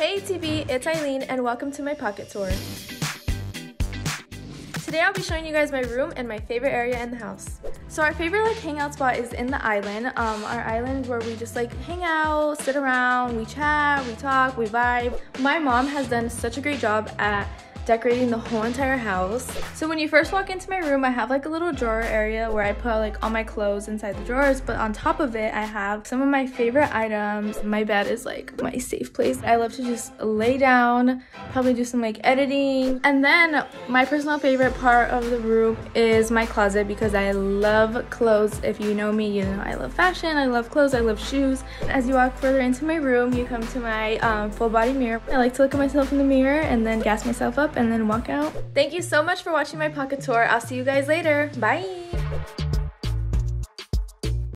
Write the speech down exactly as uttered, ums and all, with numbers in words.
Hey T V, it's Eileen and welcome to my pocket tour. Today I'll be showing you guys my room and my favorite area in the house. So our favorite like hangout spot is in the island. Um, our island where we just like hang out, sit around, we chat, we talk, we vibe. My mom has done such a great job at decorating the whole entire house. So when you first walk into my room, I have like a little drawer area where I put like all my clothes inside the drawers, but on top of it I have some of my favorite items. My bed is like my safe place. I love to just lay down, probably do some like editing. And then my personal favorite part of the room is my closet because I love clothes. If you know me, you know I love fashion, I love clothes, I love shoes. As you walk further into my room, you come to my um, full body mirror. I like to look at myself in the mirror and then gas myself up and then walk out. Thank you so much for watching my pocket tour. I'll see you guys later. Bye!